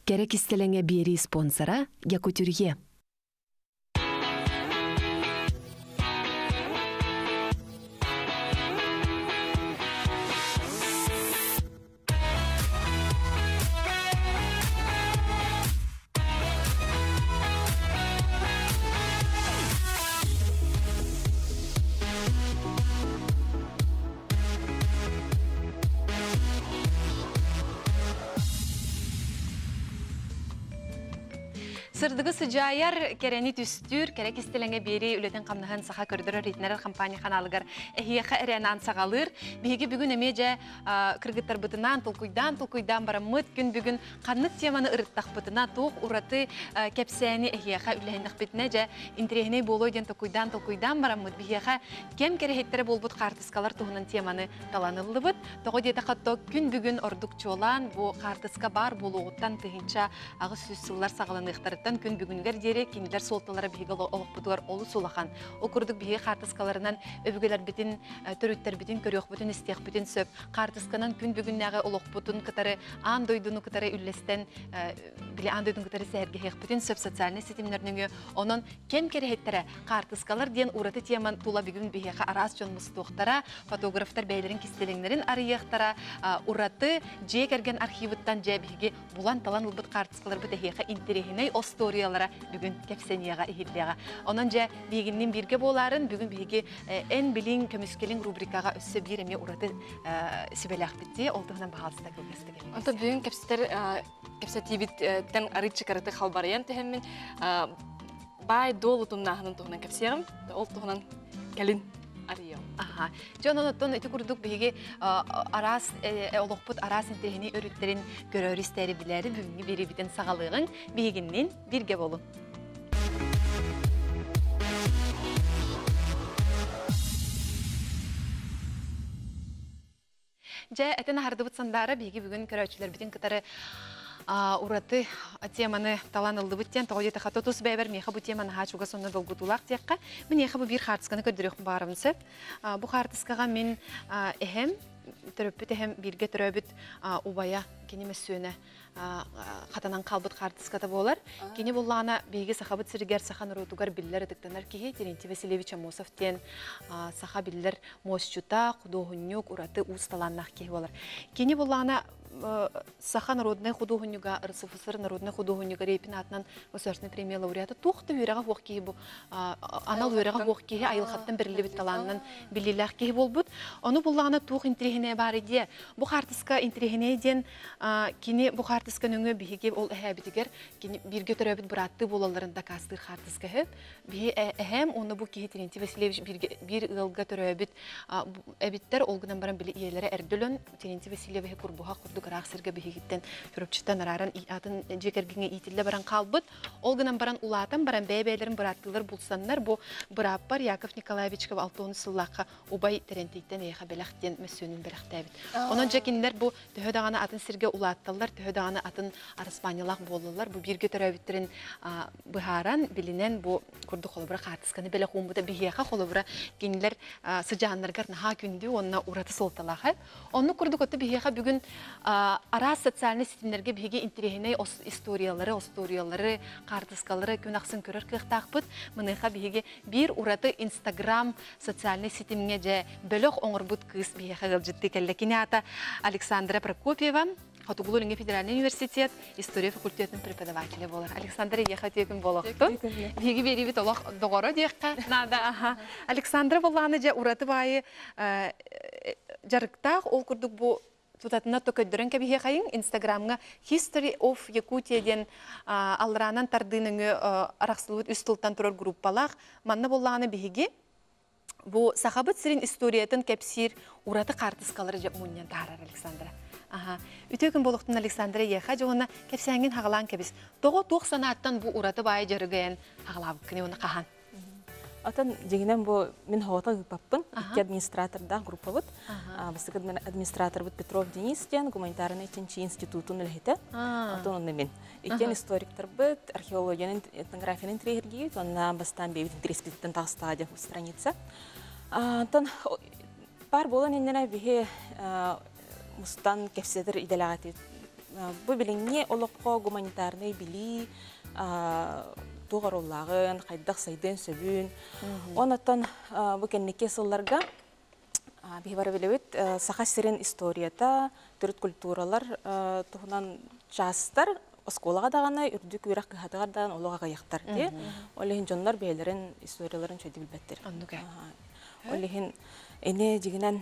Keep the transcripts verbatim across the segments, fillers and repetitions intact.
Керек истелеңе бери спонсора Якутюрье. Сырдығы sıcayar керені түстүр, керек истелеңе бери үлетін қамнығын сақа көрдірі рейтінер компания қаналығар әхияқа әрәнан сағалыр. Беге бүгін әмеже кіргіттар бұтынан, тұлкуйдан, тұлкуйдан бара мұт күн бүгін қанық теманы ұрыттақ бұтына тоқ ұраты кәпсәні әхияқа үләйіндік бітіне жа интерегіне болойден тұлкуйдан, тұлкуйдан бара мұт бігеға кем керехеттері бол бұт қартысқалар тұғынан теманы таланылы бұт. Тоғы деді қатты күн бүгін ордық чолан, бұл қартысқа бар болуғыттан тұхынша ағыз сүз сыллар сағаланықтарыттан күн бүгінгер дере кенелер солталары бейгі олық бұтығар олы солақан. Ол күрдік бейгі қартысқаларынан өбігелер бітін, түріттер бітін, көрек бітін, істеқ бітін сөп. Қартысқанан күн бүгіннәғы олық бұтын кітары, ан дойдыны кітары үллестен, біле ан дойдын кітары сәрге хеқ бітін сөп социальный сетімдерінің оның кем керехеттері қартысқалар ден ұраты теман тула бүгін бейгі арас жон мұстуқтара, фотографтар бәйлерін кестелеңлерін арияқтара, ұраты жек әрген архивыттан жа бейгі бұлан талан ұлбыт қартысқалар бұт әхеға интерегіней историялара бүгін кәпсенияға ихиллияға. Онан жа бейгіннен бірге боларын бүгін бейге ән білін көміскелін рубрикаға өссі бір әме ұраты сібеләқ бітті, олтығынан бағалысында көлгісті келмейсі. Онта бүгін кәпсеттер кәпсет тибіттен арытшы қарыты қалбараян тәхеммен бай долы тұмнағының тұғынан кәпсеғім, ол тұғынан кәлін арыяу. Аха. Жон оноттон өте күрдік бейге арас, олықпыт арас интерегіне өріттерін көрөрістері білері бүгінгі бері бітен сағалығын бейгіннен бірге болу. Жа әтін ағарды бұтсандары бейге бүгін көрөчілер бітен кітары ураты теманы таланылды бүттен тоғыдеті қатотус бәйбір меха бұ теманы хачуға сонны болғытулақ текқа. Мен еха бұ бір қартысқаны көдірек барымын сөп. Бұ қартысқаға мен әхем түріппіт әхем бірге түрөбіт убая кенемес сөйіне қатанан қалбыт қартысқата болар. Кене болағына бейге сақабыт сірігер сақан ұрутуғар білілер әдіктанар кейе Терентий Васильевич Амосовтен сақа білілер Мосчута, Құдоғынюк, ұраты ұсталаннақ кейе болар. Кене болағына Саха народная художника, РСФСР народная художника Репин атынан государственная премия лауреата тухты үйрәгә вакки бу. Анал үйрәгә вакки айылхаттан бирле бит таланнан билиләр ки булбут. Аны буллагына тух интерегенә бар иде. Бу хартыска интерегенә ден кини бу хартыска нөңгө биге ол әһәбитигер кини бирге төрәбит буратты булаларында кастыр хартыска һәп. Би әһәм оны бу ки Терентий Васильевич бирге бир ылга төрәбит әбиттер олгынан баран били ияләре әрдөлөн Терентий Васильевич курбуга Қарақ сірге бігеттен көріпчіттен арарын атын жекергіңе итілі баран қалбыт. Олғынан баран улатын, баран бәй-бәйлерін бұратылыр бұлсанлар. Бұл бұрап бар Яков Николаевичков алтоны сыллаққа убай Терентийтен ейқа бәліқтен мәсөнін бәліқтәбіт. Онын жекінлер бұл төхедағаны атын сірге улаттылар, төхедағаны атын арыспанилақ болылар. Бұл бірге төрәбіттерін бұхаран білінен бұл күрді қолыбыра қартысқаны бәлі қуымбыда бігеға қолыбыра кенілер сыжағанларғар наға күнді онына ұраты солталағы. Оны күрді көтті бігеға бүгін арас социальный сетимлерге биге интерегіне историялары, историялары, картыскалары күн ақсын көрір қиқтақпыт. Мұныға биге бір ұраты Инстаграм социальный сетимге же бөліқ оңырбұт кыз биге қағыл жітті кәлі. Кене ата Александра Прокопьева, Хатугулунге федеральный университет, история факультетінің преподавателі болар. Александра еқа тегін болуқты. Биге бері бет олақ доғыры дейққа. Александра болғаны же ұраты байы жарықтақ, ол күрдік бұл Тутатына төкөддөрөн кәбіге қайын Инстаграмға History of Yakutia ден алыранан тардыныңы арақсылуыт үстілттан тұрыр группалақ. Манны болағаны біге бұл сақабыт сірін историятын кәпсір ұраты қартысқалары жеп мұниян тағарар Александра. Үтөкін болуқтың Александра еқа жоғына кәпсәңген хағалан кәбіс. Тоғы тоқ санаттан бұл ұраты байы жарығайын хағалабы күне оны қахан. Атын дегенен бұл мен хавата гыпаппын, икки администраторда группа бұд. Бастық администратор бұд Петров Денистен, гуманитарный тенчи институтын үлхеті. Атын онны мен. Иктен историктар бұд, археологияның этнографияның трегерге, онна бастан бейбетін треспеттен тағы стадия страница. Атын бар болан еннена бейе мұстан кәпседір иделағаты бу билеңне олоққа гуманитарный били туғарулағын, қайдақ сайдын сөбін. Онаттан бу кеннеке сылларға бейбары білебет сақа сирен историята, түріт культуралар тұғынан жастар осколаға дағаны үрдік үйрақ күйатығардан олыға қаяқтар де. Олеген жонлар бейлерін историяларын чөйді білбәттер. Олеген әне дегенен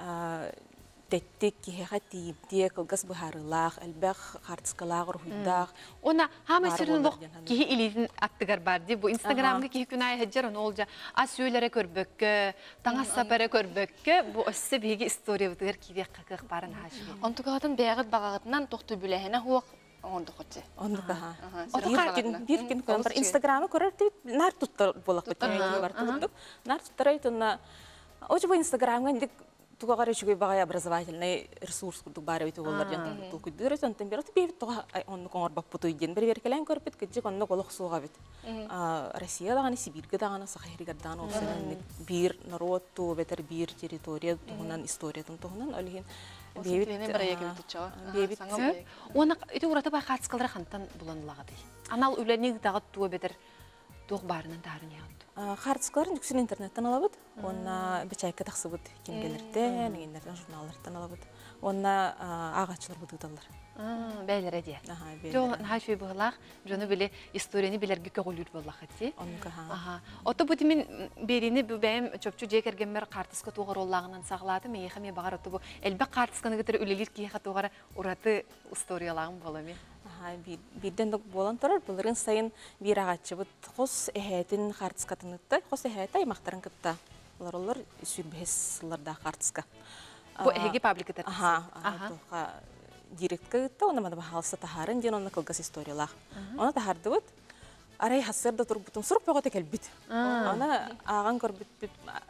тәттік кеға тиіпте қылғас бұхарылақ, әлбәқ қартысқалақ ұрхыдақ. Она хама сирин лох кихи илидин аттыгар барди. Бу инстаграмга кихи күнай хаджар он олжа ас сөйлері көрбөккө, таңас сапары көрбөккө, бу өссі бейге история бұтығар кейде қақық барын хашығы. Онтуғатын бәғыт бағағытынан тоқты бүләхіне хуақ оңды құтты. Онды қаға. Bir gün көрір. Инстаграмы көрір, нар тұттар болақ бұтты. Нар тұттар айтына, очы бұл инстаграмға тугагар ещё багая образовательный ресурс курду бары бит олар жан тул куддыр сонтен бер бит туга онны коңор баппуту иден бер беркелен көрпөт кеҗи онны голок суга бит Россия даганы Сибирге даганы Сахаригаддан олсын бир народ ту бетер бир территория тугунан историятын тугунан олген бебит бебит оны ите урата ба хатскалар хантан буланлагы анал үләнег дагы ту бетер туг барынан тарын яңды Хартскаларын жүксін интернеттен алабыд. Онна бечайка тақсыбыд кенгелерден, егендерден журналлардан алабыд. Онна ағачылар бұдығдалар. Бәйлер әде. Жон хашвей бұғылақ, жоны біле историяны білерге көғылыр болақ әтті. Оты бұды мен берені бәйім чөпчу жекергенмер қартысқа туғыр олағынан сағылады. Мен еқі мен бағар оты бұ әлбі қартысқаны күтір үлелер кейқа туғары ұраты историялағын бола мен. Бидден док болан тұрар, бұлырын сайын бір ағатшы бұд қос әхәтін қартысқатын ұтты, қос әхәті аймақтарын күтті. Олар олар сүрбәс сыларда қартысқа. Бұл әхеге пабликатар? Аха, директқа күтті, оны мада бағалысы тахарын ден оны қылғас историялақ. Оны тахарды бұд, арай хасырда тұрып бұтым, сұрып бәғаты кәлбіт. Оны аған көрбіт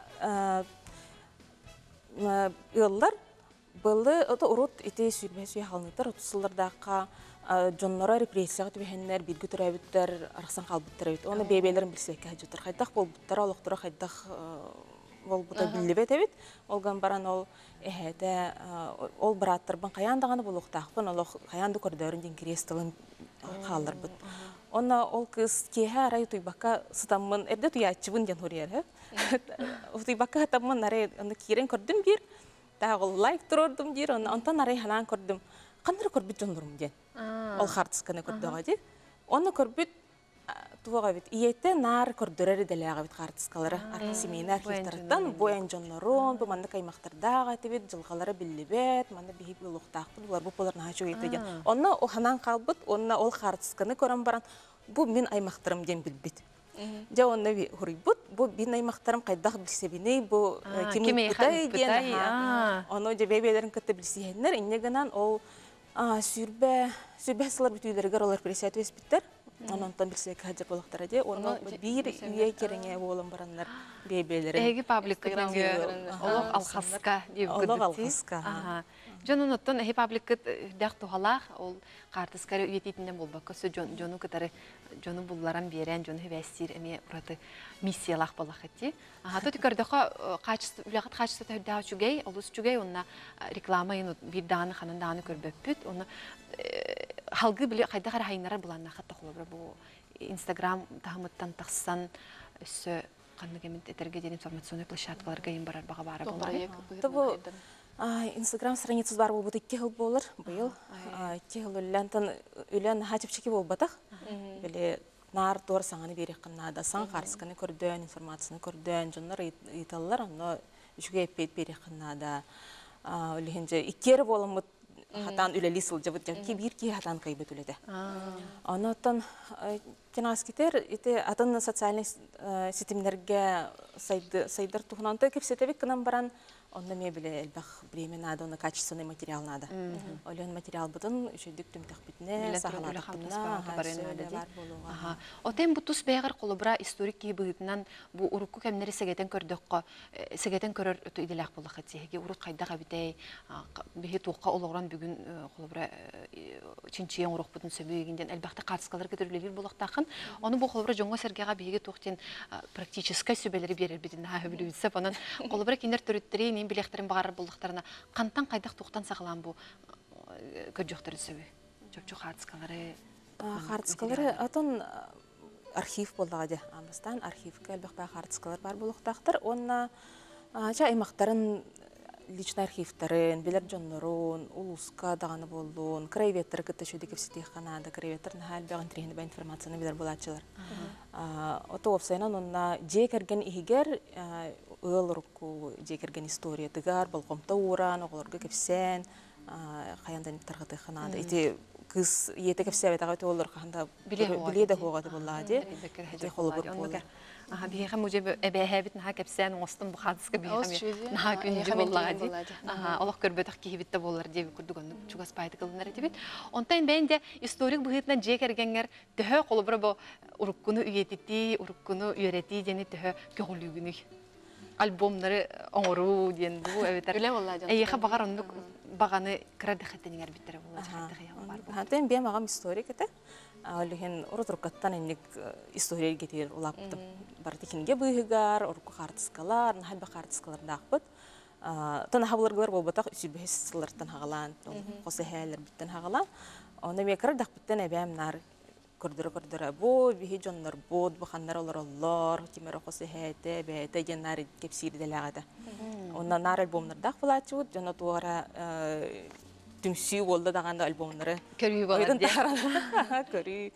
ұллар, бұлы ұрот ете сүрбәс үйе қалынытыр, отысылардаққа Джоннора репрессияға түбәхеннер, біргі түрәбіттер, арақсан қалбыттыр әбіт. Оны бейбейлерін білсекке әжеттір. Қайдақ болбыттар, олықтыра қайдақ болбыта білі бәт әбіт. Олған баран ол әхәді, ол біраттырбын қаяндағаны бұл ұқтақпын, ол қаянды көрдерін ден керестілін қалдар бұд. Оны ол кыз кеға арай тұйбаққа сұтамын, әрді тұйатчыбын ден хөрер. Тұйбаққа хатамын арай керен көрдім бір, тағы лайк тұрордым бір, онтан арай халан көрдім. Қандыр көрбіт жондырым ден. Ол қартысқаны көрдіға де. Оны көрбіт туаға бит. Иетті нар көрдірері дәліға бит қартысқалары. Арқа семейні архивтарыттан бойан жонларон, бұл манды қаймақтардағы әтебет, жылғалары білі бет, манды бейіп ұлықтақпын, бұлар бұл боларын хачу етті ден. Оны оғанан қалбыт, оны ол қартысқаны көрім баран, бұл мен аймақтарым ден білбет. Жа оны хұрый бұд, бұл мен аймақтарым қайдақ білсебіне, бұл кемей құтай ден. Оны же бейбейлерін күтті білсегенлер, иннегінен ол Сүрбә, сүрбә сылар бүтүйләргә олар пресият өспиттер. Онтан билсек хаҗа болактар ди. Оны бир үе кереңе болын бараннар бейбеләре. Эге пабликка олог алхаска дип күтү. Олог алхаска. Жононуттан эге пабликка дәк тухалах, ол картыскары үетитинден болбакка сө жону кытары жону булларан берен, жону вәсир эме ураты миссиялах балахати. Ага, то тикәрдәха качество, үләгат качество тәдә чугай, олус чугай, онна реклама ин бир даны ханан даны көрбөппүт, оны халгы биле кайда кара хайнара буланна хатта холобра бу Instagram тахмыттан тахсан өсө канныгемит этерге ден информационный площадкаларга ин барар бага бара болар. Табу Instagram страницасы бар булбут икки жыл болар, быйыл. икки жыл үлләнтен үлән хачыпчыки болбатак. Биле нар тор саңаны берек кыннада, сан карсканы көрдөн, информацияны көрдөн, жоннор италлар, аны үчүгө эппет берек кыннада. Үлһенже иккер боломут хатан үлели сылжы бут жаки бир ки хатан кайбет үледе. Анаттан кинаскитер ите атын социальный сетимлерге сайды сайдар тухнанты кепсетебек кынан баран онда ме биле элбах времена да, качественный материал надо. Олен материал бутын үшөдүк түмтак битне сахалатына бар болуга. Ага. Отен бутус бегер колубра историк ки быгытынан бу урукку кемнери сегетен көрдөккө, сегетен көрөр өтө иделак болак этеге урут кайдага битей, бихи туукка ологран бүгүн колубра чинчиен урук бутун сөбөгүндөн элбахта картыскалар кетирилер болактакын. Оны бу колубра жоңго сергега биги туктен практический сөбелери берер битин ха билүүсө, анан колубра кинер төрүттери билектерин багар булдыктарына кантан кайдак туктан сагалан бу көжөктөр сөбү. чөпчү хартскалары. Хартскалары атын архив болдағады. Амыстан архивка әлбәқ бә хартскалар бар болуқтақтыр. Онна жа аймақтарын личный архивтарын, билер жоннорун, улуска дағаны болуын, краеветтері кітті шөді кепсетек қанады, краеветтер нәхәл бәғын тірегінде бә информацияны билер болатшылар. Оты опсайнан онна жек әрген ихигер ыл ұрықку жек әрген история тыгар, болқомта уран, оғылырғы кепсен, қаяндан тарғыты қанады. Ити кыз ете кепсәбет ағайты олар қағында біледі қоғады болады. Ити қолы бұр болды. Аха биһэм уже эбэһэбит наха кепсән оңостон бу хадыска биһэм наха күнҗе боллагы. Аха олох көрбөтөх кихибитте боллар дип күрдүгөн чугас пайты кылынар дибит. Онтан бенде историк быгытна жекергенгер төһө колубра бу уруккуну үйетити, уруккуну үйрети дени төһө көгүлүгүнү. Альбомнары оңору ден бу эбетер. Эйха багар ондук баганы кырады хаттенер биттер болла. Хатен бем агам историк эте. Алыхен урутуркаттан инник история гетер улаптым. Бартикинге быйгар, урку хартскалар, нахалба хартскалар дакпыт. Тана хавларгар болбатак үсүбэсилэртен хагалан, косэхэлэр биттен хагалан. Оны мекер дакпыттен эбэм нар көрдөрө-көрдөрө бу бихи жоннор бод бу хандар олор оллор, кимеро косэхэте, бэте женнар кепсирделагада. Онна нар альбомнар дак булачут, жона туара түмсүй олды дағанда альбомнары көрүй болады де. Көрүй.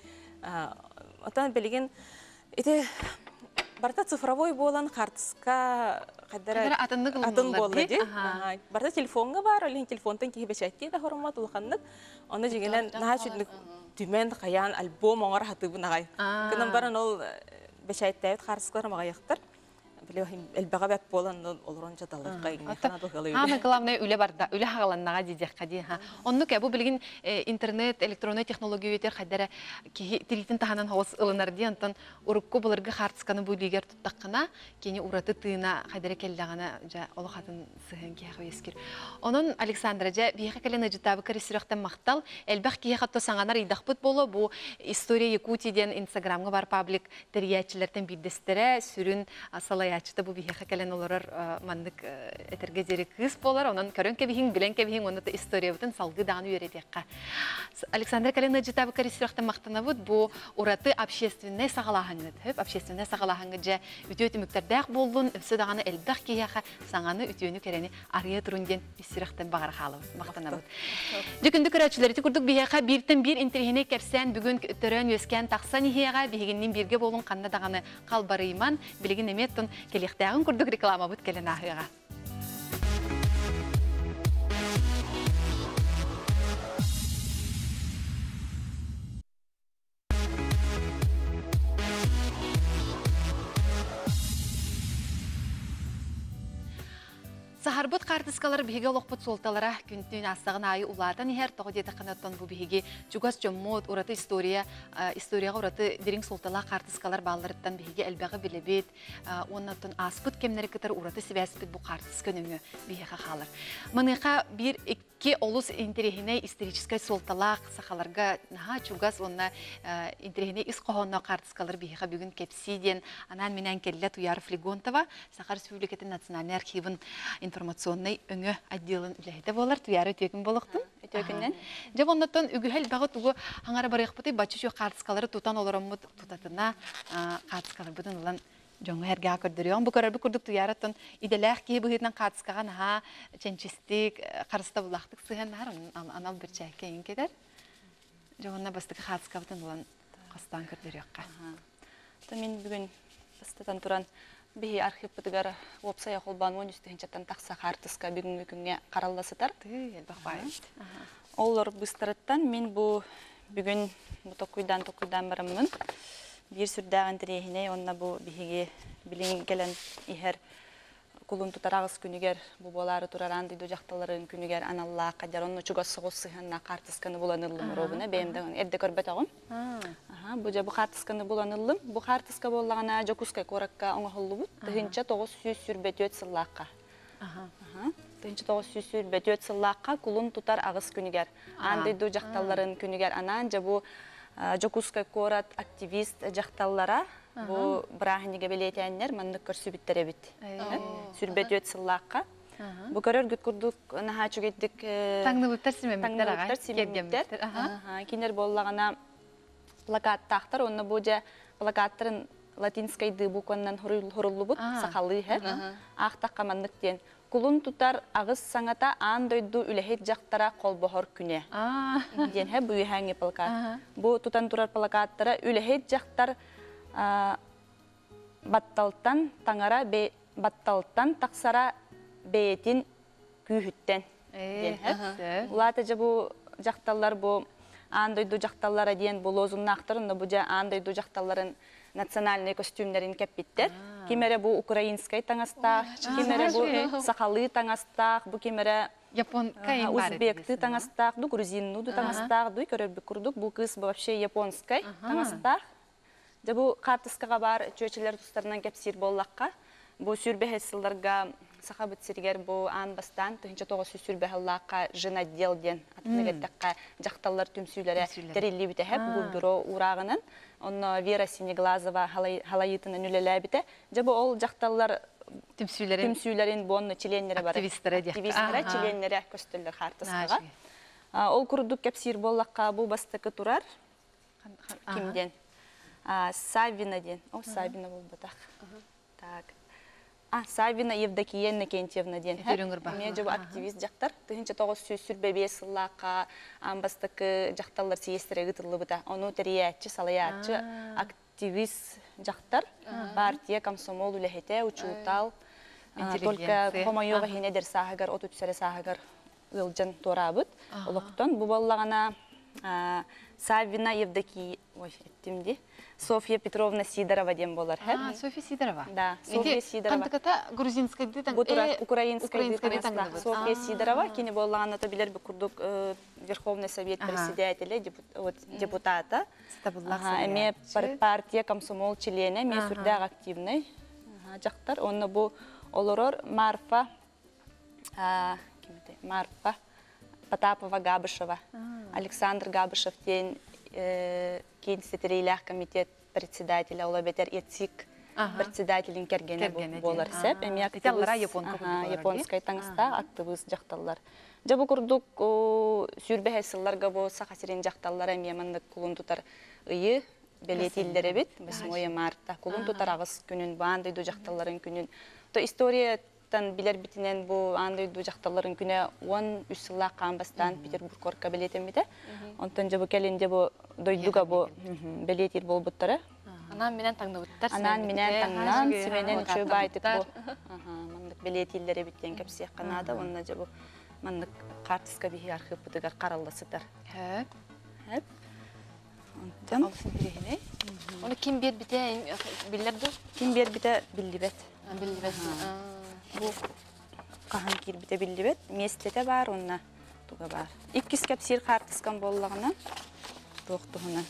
Отан білген, еті барта цифровой болан хартыска қадара атын болды де. Барта телефонға бар, олен телефонтан кейі бәшәтте да хорымат ұлғанлық. Оны жегенен наға жүдінік түмен қаян альбом оңар хатыбы нағай. Кінім барын ол бәшәттәйет хартыскалар маға яқтыр. Элбага бәп болан олорон жаталыкка игнехана дохалы. Аны главное үле барда, үле хагаланнага дидек кади ха. Онну ке бу билген интернет, электронный технологиялар хадара ки телефон таханан хавас ылынар ди антан урукку буларга хартсканы бу лигер туттаккана кени ураты тыына хадара келлагана жа оло хатын сыгын ки хавескир. Онун Александра жа бияка келен жытабы кырысырактан мактал элбах ки хатта саңанар идахпыт боло бу история Якутиядан инстаграмга бар паблик терьячилерден биддестере сүрүн асалай ачта бу бихе келен олар мандык этерге жери кыз болар, онан көрөнкө бихин биленке бихин онда история бутун салгы даганы үйретекка. Александр Калина житабы карисирактан мактанабыт бу ураты общественный сагалахаңы деп, общественный сагалахаңы же үтөтү мүктөрдәк болдун, өсө даганы элдак кияха саңаны үтөнү керени арыя турунден истирактан багар халып мактанабыт. Жүкүндү көрөчүлөрү курдук бихега биртен бир интерхине кепсен бүгүн төрөн өскөн таксан ихега бигинин бирге болун канда даганы калбарыйман билигин эметтен келектагын курдук реклама бут келен ахыга. Сахарбыт картыскалар биге локпут солталара күнтүн астагын айы улардан ихер того дете канаттан бу биге жугас жоммот ураты история историяга ураты дирин солтала картыскалар балларыттан биге элбеге билебет оннан аспыт кемнери кытар ураты сибаспыт бу картыска нөңө биге халар. Мыныка бир икки олус интерехине исторический солталак сахаларга наха жугас онна интерехине исқохонно картыскалар биге бүгүн кепсиден анан менен келле Туяр Флегонтова Сахар Республикатын национальный архивын информационный өңө отделын үләйді болар, туяры өтегін болықтын, өтегіннен. Жеп оннаттан үгіхел бағы туғы аңары барайық бұты, бачы шо қартыскалары тұтан оларым мұт тұтатына қартыскалар бұтын ұлан жоңы әрге ақырдырыған. Бұл көрір бұл күрдік туярыттын иделәқ кейі бұғытынан қартыскаған аға чәнчістік, қарыста бұлақтық сыған нар, анал бір чәйке ең кедер. Жоғынна бастығы қартыска бұтын ұлан қастан көрдіріққа. Мен бүгін бастатан тұран бихи архив бытыгар веб-сайт холбануын үстүнчаттан такса картыска бүгүнкү күнгө каралдасытар. Олар быстырыттан мен бу бүгүн бу токуйдан токуйдан бараммын. Бир сүрдөгөн терехине онна бу бихиге билин келен ихер кулун тутарагыс күнүгер бу болары тураран дийди жакталарын күнүгер аналла кадер онну чугас согуссыханна картысканы буланылым робуна бемден эрде көрбөт агым. Аха, бу же бу картысканы буланылым. Бу картыска боллагана жокуска коракка оңголубут. Тыгынча тогуз жүз сүрбөтөт сыллакка. Аха. Аха. Тыгынча тогуз жүз сүрбөтөт сыллакка кулун тутар агыс күнүгер. Ан дийди жакталарын күнүгер анан же бу жокуска корат активист жакталлара бу брахниге белетеннер мандык көрсүбүттер бит. Сүрбөт өт сыллакка. Бу көрөр гүт курдук наха чүгеттик Таңныбыттар симемиттер ага. таңныбыттар симемиттер. Кинер боллагана плакаттахтар, онна бу же плакаттарын латинскай ды букваннан хоруллубут, сахалы хэ. Ахтак каманнык ден. Кулун тутар агыс саңата аан дойду үлэхет жактара колбохор күне. Ден хэ буй ханги плакат. Бу тутан турар плакаттара үлэхет жактар батталтан таңара бе батталтан таксара беетин күйүттен. Ден хэ. Улата же бу жакталлар бу аан дойду жакталлара диен бу лозуннактарын, бу же аан дойду жакталларын национальный костюмдерин кеппиттер. Кимере бу украинскай таңастақ, кимере бу сахалы таңастақ, бу кимере Япон кайын бар. Узбекты таңастақ, ду грузинну ду таңастақ, ду көрөрбү курдук, бу кыз вообще японскай таңастақ. Же бу картыскага бар чөчелер тустарынан кепсир боллакка, бу сүрбехесылдарга сахабыт сиргер бу ан бастан тыгынча тогуз жүз сүрбехаллакка жын отдел ден атынегеттакка жакталлар түмсүйлөрө терилли бите хеп бу бюро урагынын. Онно Вера Синеглазова халайытынан үлеләбите. Жабы ол жақталар түмсүйлерин бонны членнері бар. Активистері де. Активистері, членнері көстілер хартысыға. Ол күрдік кәпсир боллаққа бұл бастықы тұрар. Кімден? Савина ден. О, Савина бол бұтақ. Так. Савина Евдокия Накентьевна ден. Мен жабы активист жақтар. Тыгынча тоғыз жүз сүрбебе сыллаққа амбастықы жақталар сиестері ғытырлы бұта. Оны тәриятчы, салаятчы, активист жақтар. Партия, комсомол, үләхете, учутал. Только комайоға хенедер сағығар, от үтсәрі сағығар ұлжан торабыт. Олықтан бұл боллағана Савина Евдокия, ой, еттімде. Софья Петровна Сидорова дем болар. А, Софья Сидорова. Да, Софья Сидорова. Кантаката грузинская дитан. Бутура украинская дитан. Софья Сидорова, кини боллана то билер бу курдук Верховный совет председателя, депутата. Ага, эме партия комсомол члены, ме сурдак активный. Жактар, онна бу олорор Марфа, кимде? Марфа Потапова Габышева. Александр Габышев тен кейін сетерейлях комитет председателя Олабетер Ецик председателин кергені болар сәп. Әме японскай таңыста активист жақталар. Жабы күрдік сүрбәхесілларға бұл сақасырен жақталар әме маңдық құлын тұтар ұйы белетелдері бет. восьмое марта құлын тұтар ағыз күнін, бұл андайду жақталарын күнін. То история Тан билер битинен бу андай ду жакталарын күнө он үч сылла камбастан Петербургка билетем бите. Онтон жабы келинде бу дойдуга бу билетир болбуттары. Анан менен таңнабыттар. Анан менен таңнан сименен чөбө айтып бу. Аха, мындык билетиллери биттен кепсек канада, онна жабы мындык картыска бихи архивдыгар каралдасыдар. Хэ. Хеп. Онтон Алсын бирегине. Оны ким бер бите билерди? Ким бер бите биллибет. Билбет. Бу кахан кирбите биллибет, местете бар, онна туга бар. Иккис кепсир картыскан боллагынан тоқтуғынан.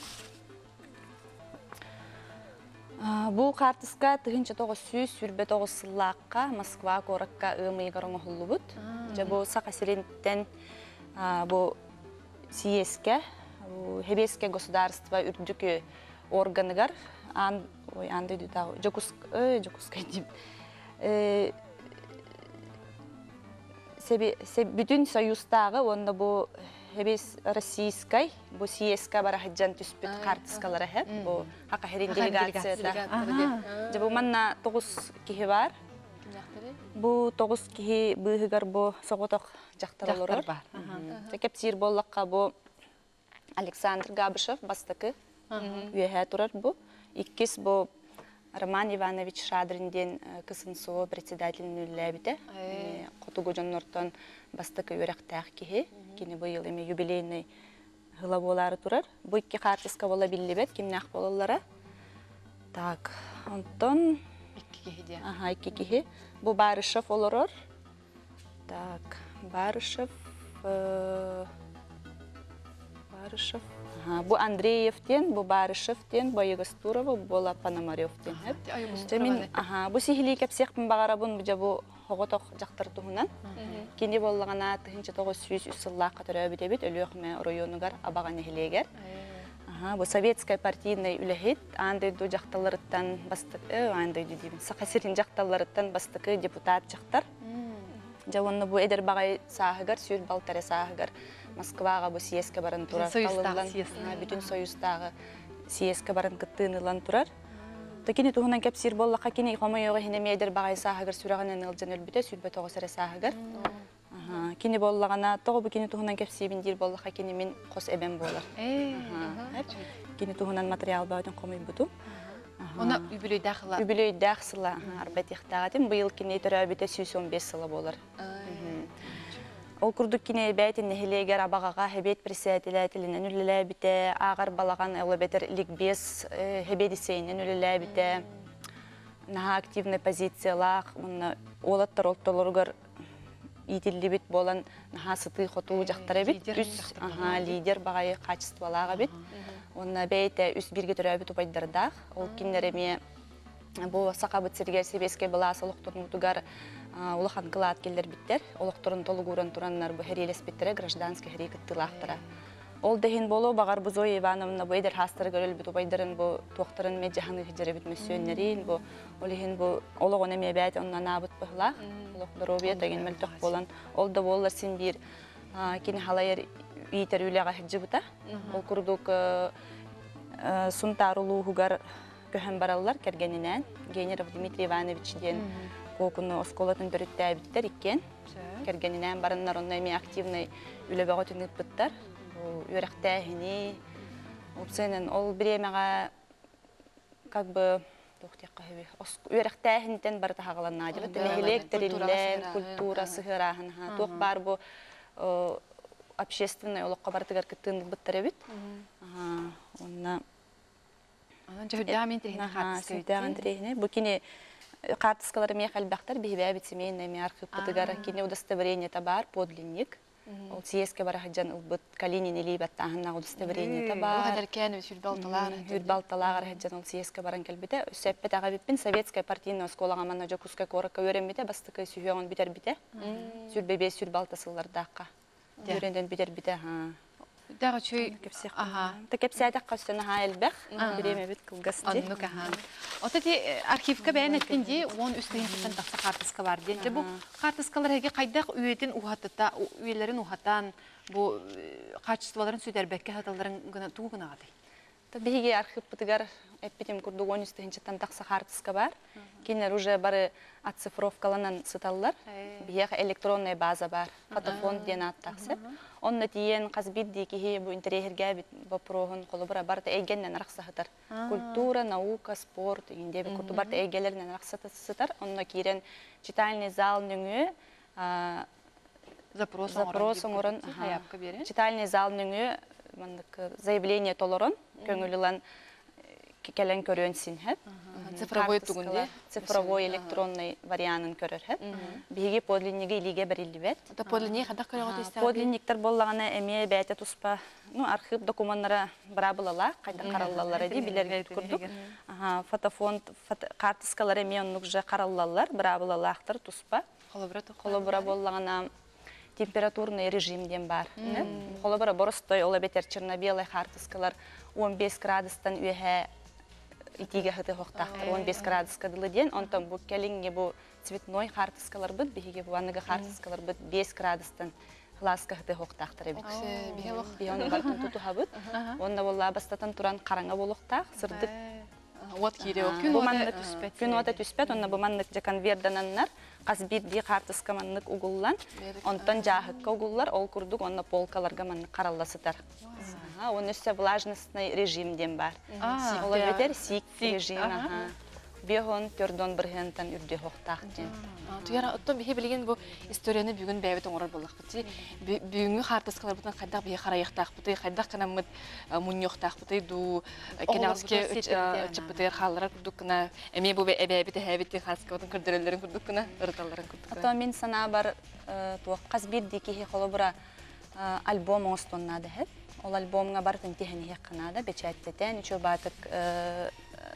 Бу картыска тыгынча тогуз жүз сүрбе тогуз сыллаққа Москва коракка ымыйгарың оғылы бұд. Бу сақасиренттен бу сиеске, хебеске государство үрдікі органыгар, ой, андай дұтағы, жокускай дейм. Бүтін союзтағы, онда бұл хебес российскай, бұл сиеска бара хаджан түспіт қартыскалары хеп, бұл хақа херин делегацияда. Бұл манна тоғыз кихи бар. Бұл тоғыз кихи бұғығар бұл соғытық жақтар олырыр. Кепсир боллаққа бұл Александр Габышев бастықы үйәе тұрар бұл. Иккес бұл Роман Иванович Шадринден кысын суы председателін үлләбіті. Қотугу жоннортон бастықы өрәқтәқ кеге. Кені бұл еме юбилейный ғыла болары тұрар. Бұл икки қартыска бола білі кемнәқ болалары. Так, онтон... Икки кеге де. Ага, икки кеге. Бұл Барышев олырыр. Так, Барышев... Барышев... Бу Андреевтен, бу Барышевтен, бу Егостурова, бу Пономаревтен. Бу сихили кепсекпін бағарабын бу хоғытоқ жақтар туғынан. Кенде болғана тыхынча тоғыз жүз сыллақ қатыры өбітебет, өліғме районығар абаған ехілегер. Бу советская партийный үләхет, андайду жақталарыттан бастық, андайду деймін, сақасырин жақталарыттан бастықы депутат жақтар. Жауынны бу эдер багай сахыгар, сүйір балтары сахыгар. Москваға бу съездке барын турар. Бүтін союзтағы съездке барын кыттыынылан турар. Такини туһунан кеп сир болла хакини хомойога хинеме эдер багай сахыгар сүрәгәнен ылжан өлбүтә сүрбә тогы сәре сахыгар. Аха, кини боллагана тогы бу кини туһунан кеп сибин дир болла хакини мин кос эбен болар. Аха. Кини туһунан материал баатын комой буту. Она үбүлөй дахыла. Үбүлөй дахсыла арбат ихтагатым быйыл кини төрөбүтә сүйс он беш сылы болар. Ол курдук кине бәйтин нехилегер абагага хебет председателятелинен үлелә бите, агар балаган элбетер ликбез хебедисейнен үлелә бите. Наха активный позициялах, олаттар олттолоргар итилли бит болан наха сыты хоту жактары бит, үс лидер багай качестволага бит. Онна бәйте үс бирге төрөбүт упайдардах, ол киннереме бу сакабыт сиргер себеске баласы олуктурмутугар улахан кылаат келдер биттер, олуктурун толугуран тураннар бу херелес биттере гражданский хери кыттылактыра. Ол дехин боло багар бу Зоя Ивановна бу эдер хастыр көрөл бит упайдарын бу токтарын меджаханы хижере бит мөсөннерин бу олихин бу ологон эме бәйт оннан абыт быхла, олуктуробия деген мөлтөк болан. Ол да боллар син бир кини халайыр үйтер үлега хижибыта. Ол курдук сунтарулуугар көһөн бараллар кергенинен Генеров Дмитрий Иванович ден кокуну осколатын бөрүттәбиттер иккен. Кергенинен барыннар онна эми активный үлебөгө түнүп биттер. Бу үрәктәһини опсенен ол биремага как бы тохтякка хеби. Үрәктәһинтен бар тагыланна дип, электриллер, культура сыгыраһын ха. Тох бар бу общественный олоққа бартыгар кыттын биттер бит. Ага, онна Жөһүдәмин тирһине хатыскы. Даган тирһине. Бу кини картыскалары мехал бактар бихбәбит семейный мярхып кытыгара кини удостоверение табар, подлинник. Ол съездке барахаджан улбут Калинин или баттахна удостоверение табар. Хәдәр кәне сүрбалталар. Сүрбалталар хаджан ол съездке баран келбите. Сөппет ага биппин советская партийная школага манна жокуска коракка өрембите, бастыкы сүйөгөн битер бите. Сүрбебе сүрбалтасылардакка. Өрөндөн битер бите ха. Дагы чөй Ага. Текепсәдә кастына хайлбах. Биреме бит кылгасты. Аннука хан. Отети архивка бәян әйткәнде, он үстәгән такса картыска бар дигәнчә бу картыскаларга кайдак үетен ухатта, үеләрен ухатан, бу качестволарын сүдәрбәккә хаталарын гына тугына ады. Табиги архив бутыгар эпидем курдук он үстәгән такса картыска бар. Кинер уже бары оцифровкаланан сыталлар. Бия электронная база бар. Фотофон дигән аттаксы. Онны тиен казбит дикеһи бу интерьерге бит вопрогын колобра барта эйгеннен рахсахтар. Культура, наука, спорт инде бит курту барта эйгелернен рахсатысытар. Онны кирен читальный зал нүңү запросын орын читальный зал нүңү мындык заявление толорон көңүлүлан келен көрөн синхет. Цифровой тугунде, цифровой электронный вариантын көрөр. Биги подлинниги илиге берилбет. Ата подлинник хада көрөгөт истә. Подлинниктер боллагана эме бәйте туспа, ну архив документлары бара булала, кайта караллалар ди билерге курдук. Ага, фотофон, картыскалар эме оннук же караллалар, бара булалактыр туспа. Колобра Колобра боллагана температурный режимден бар. Колобра боростой ола бетер черно-белый картыскалар он беш градустан үһә итиге хаты хоқтақтыр, он беш градуска дылы ден, онтан бу келинге бу цветной картыскалар бит, биге бу ванныга картыскалар бит беш градустан хласка хаты хоқтақтыр бит. Бионы бартын туту хабыт, онда болла бастатан туран караңа болуқтақ, сырдык. Вот кире о күн ота түспет. Күн ота түспет, онда бу маннык же конвердананнар, казбит ди картыска маннык угуллан, онтан жахыкка угуллар, ол курдук, онда полкаларга маннык каралласытар. Он өссе влажностный режимден бар. Олар бетер сик режим. Беғон төрдон біргентен үрде хоқтақ ден. Туяра, оттон бейе білген бұл историяны бүгін бәйбет оңырар болақ бұты. Бүгінгі қартысқалар бұтын қайдақ бейе қарайықтақ бұты, қайдақ қана мұд мұньоқтақ бұты, ду кенағызке үчіп бұты қаларар күрдік күна. Әме бұл бәйбеті әбеттен қартысқа бұтын күрдірелерін күрдік күна, ұрыталарын күрдік күна. Ато мен сана бар қазбет декеге қолы бұра альбом оңыстоннады хәп. Ол альбомға бартын тихен хеққанады, бечәттетен, үші батық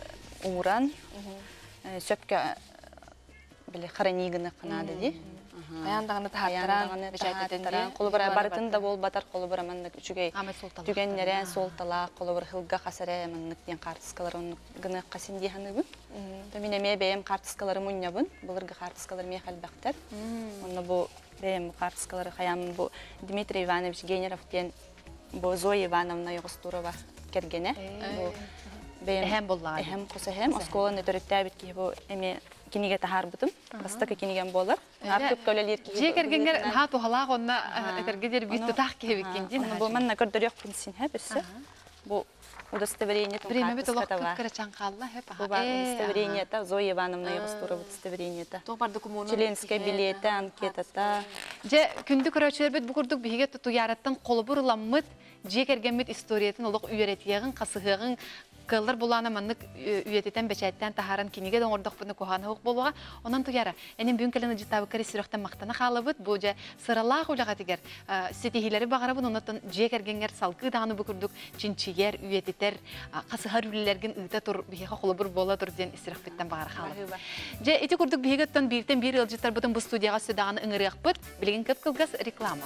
уран, сөпке хронигіні қанады де. Аяндағаны тахаттаран, бешәйтетен Қолыбыра барытын да бол батар қолыбыра маннык үчүгей. Амай солталақ. Түгеннерен солтала қолыбыр хылга қасары маннык ден қартыскалар оны гыны қасым дейханы бу. Мен эме бейем қартыскалары муньябын. Булырга қартыскалар ме халбактар. Онны бу бейем қартыскалары хаям бу Дмитрий Иванович Генеров ден бу Зоя Ивановна Йогостурова кергене. Бу бейем Эхем боллар. Эхем кусахем осколаны дөрөттәбит ки бу эме киниге тахар бутум. Бастакы киниген болар. Артып көлелер ки. Же кергенгер ха тухалак онна этергедер бит тутак кебеккен дин. Бу манна көрдөрөк принцин хэ биссе. Бу удостоверение тун Время бит олох картыската кыра чаңкалла хеп. Бу бар удостоверение та Зоя Ивановна Йогостурова удостоверение та. То бар документ. Членская билеты, анкета та. Же күндү көрөчүлөр бит бу курдук биге туту яраттан колубурламыт же кергенмит историятын олох үйрөтиягын касыгын кыллар булана маннык үйететен бечайттан тахаран киниге доңордок буны кохана хук болуга онан туяра энин бүгүн келен житабы кресирохтан мактана халыбыт бу же сыралаа хуляга тигер сетихилери багара бун онотон же кергенгер салкы даны букурдук чинчигер үйететер касыгар үллерген ыта тур биге холобур бола тур ден истирахбеттен багара халып же эти курдук бигеттен биртен бир ыл житар бутун бу студияга сөдаганы ыңырыакпыт билген көп кылгас реклама.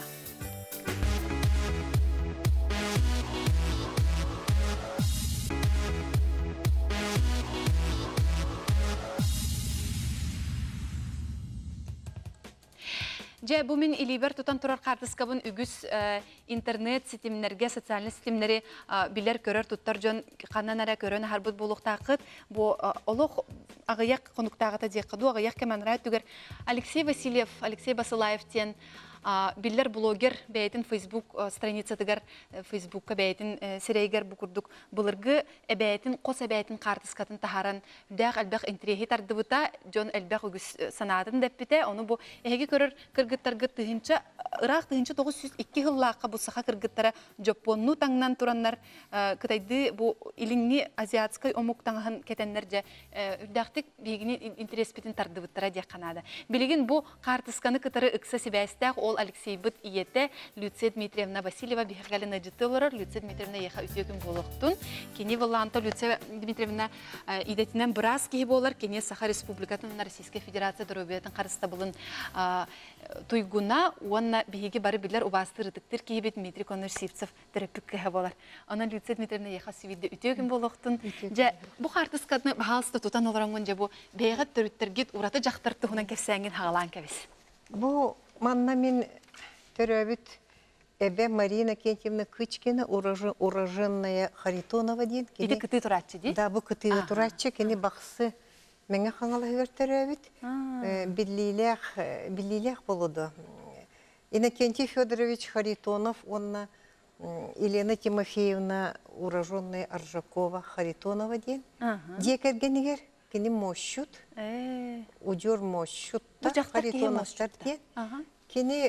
Же бу мен илибер тутан турар картыскабын үгүс интернет сетимнерге, социальный сетимнери билер көрөр туттар жон кананара көрөн харбыт болуктакыт бу олох агыяк конуктагыта жеккаду агыяк кеманра түгер Алексей Васильев, Алексей Басылаев тен биллер блогер бәйтин Facebook страница тигер Facebookка бәйтин серейгер букурдук булыргы бәйтин кос бәйтин картыскатын тахаран дәг албак интерехи тардыбыта жон албак үгүс санатын деппите оны бу эге көрөр кыргыттаргы тыгынча ырак тыгынча тогуз жүз эки жыллакка бу саха кыргыттара жопонну таңнан тураннар кытайды бу илиңни азиатскай омуктаңын кетеннер же үрдактык бигини интерес битин тардыбыттара дия канада билигин бу картысканы кытары ыкса себәстәк ол Алексей бит иете Люция Дмитриевна Васильева бихгалина житылар Люция Дмитриевна яха үтөгүн болуктун кини валанта Люция Дмитриевна идетинен брас ки болар кини Саха Республикатын Российская Федерация дөрөбөтөн карыста булын туйгуна уанна биги бары билер убастырдыктыр ки бит Дмитрий Коннорсивцев терапевтке болар ана Люция Дмитриевна яха сивиде үтөгүн болуктун же бу картысканы баалста тутан олорангон же бу бейгат төрүттергит урата жактырты хунан кепсеңин хагалан кебис бу манна мен төрөбүт эбе Марина Кентьевна Кычкина уроженная Харитонова ден. Иди кыты турачы ди? Да, бу кыты турачы кени баксы меңе хаңала хөр төрөбүт. Биллилех, биллилех болуду. Иннокентий Федорович Харитонов, онна Елена Тимофеевна уроженная Аржакова Харитонова ден. Декергенигер кени мощут. Уджур мощут та Харитоновтар ден. Кени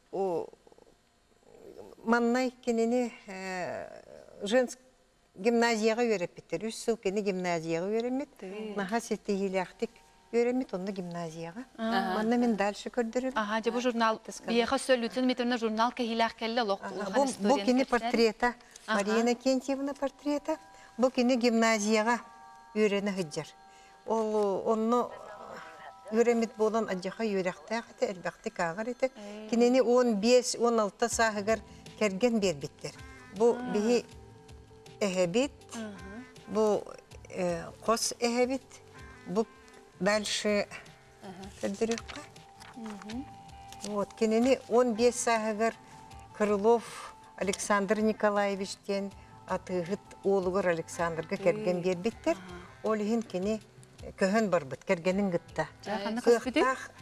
маннай кенени женск гимназияга өйрөппүттөр. Үч жыл кени гимназияга өйрөмөт. Наха сетигилактик өйрөмөт онда гимназияга. Манна мен дальше көрдүрөм. Ага, же бу журнал бияха сөйлүтүн метрне журнал кехилак келле лох. Бу кени портрета Марина Кентьевна портрета. Бу кени гимназияга өйрөнө хыджар. Ол онно Юремит болан аджаха юрактагы элбакты кагарыты. Кинени он беш он алты сагыр керген бербиттер. Бу бихи эхебит, бу кос эхебит, бу дальше кырдырыкка. Вот кинени он беш сагыр Крылов Александр Николаевичтен атыгыт оолугар Александрга керген бербиттер. Олихин кини көһөн барбыт кергенин гытта. Кыхтах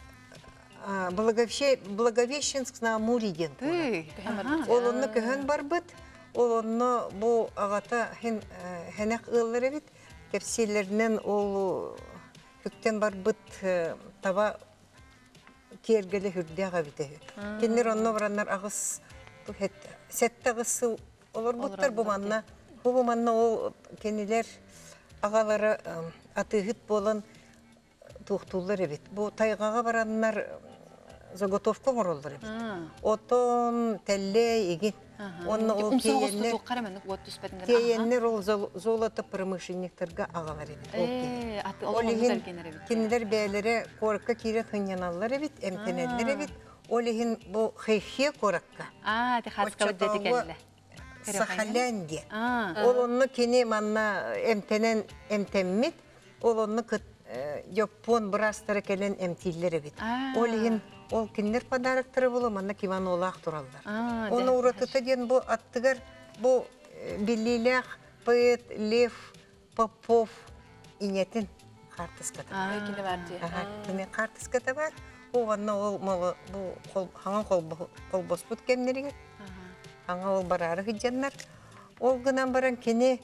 Благовещенск на Амуре ден. Ол онны көһөн барбыт. Ол онны бу агата хен хенек ыллары бит. Кепсилеринен ол күктен барбыт таба кергеле хүрдәгә бит. Кинер онны бараннар агыс хет сетте гысы олар буттар бу манна. Бу манна ол кенилер агалары атыгыт болан туктулар бит. Бу тайгага бараннар заготовка оролдыр бит. Отон телле иги Онны ол кейенне кейеннер ол золото промышленниктерге агалар эбит. Ол ихин кинилер бәлере коракка кире тыньяналар эбит, эмтенеллер эбит. Ол ихин бу хейхе коракка. А, те хаска үдети келле. Сахалянди. Ол онны кини манна эмтенен эмтеммит, ол онны Япон брастары келен эмтиллер эбит. Ол ихин ол киндер подарыктары болу, манна киман олақ туралдар. Оны уратыта ден бу аттыгар, бу биллилях, поэт Лев Попов инетін қартыската бар. Кине бар де. Кине қартыската бар. Ол анна ол малы, бу хаңа қолбос бұд кемнерігер. Хаңа ол барары хиджаннар. Ол гынан баран кине